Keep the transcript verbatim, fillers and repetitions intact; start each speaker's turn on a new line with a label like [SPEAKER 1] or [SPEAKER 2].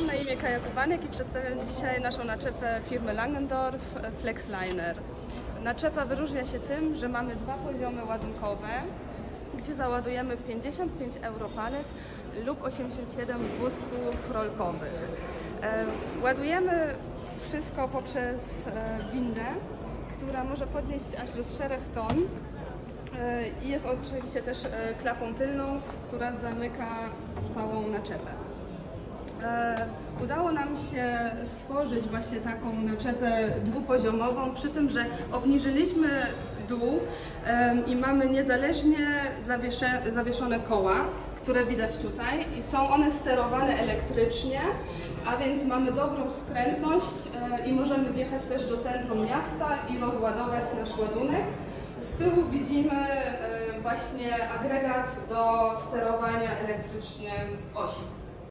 [SPEAKER 1] Mam na imię Kaja Kubanek i przedstawiam dzisiaj naszą naczepę firmy Langendorf Flexliner. Naczepa wyróżnia się tym, że mamy dwa poziomy ładunkowe, gdzie załadujemy pięćdziesiąt pięć euro palet lub osiemdziesiąt siedem wózków rolkowych. Ładujemy wszystko poprzez windę, która może podnieść aż do czterech ton i jest oczywiście też klapą tylną, która zamyka całą naczepę. Udało nam się stworzyć właśnie taką naczepę dwupoziomową, przy tym, że obniżyliśmy dół i mamy niezależnie zawieszone koła, które widać tutaj, i są one sterowane elektrycznie, a więc mamy dobrą skrętność i możemy wjechać też do centrum miasta i rozładować nasz ładunek. Z tyłu widzimy właśnie agregat do sterowania elektrycznym osi.